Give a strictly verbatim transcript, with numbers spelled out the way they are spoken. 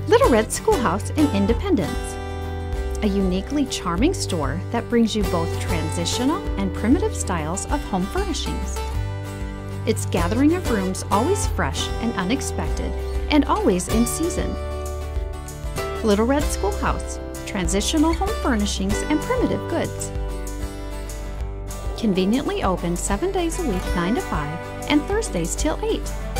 Little Red Schoolhouse in Independence, a uniquely charming store that brings you both transitional and primitive styles of home furnishings. Its gathering of rooms always fresh and unexpected, and always in season. Little Red Schoolhouse, transitional home furnishings and primitive goods. Conveniently open seven days a week, nine to five, and Thursdays till eight.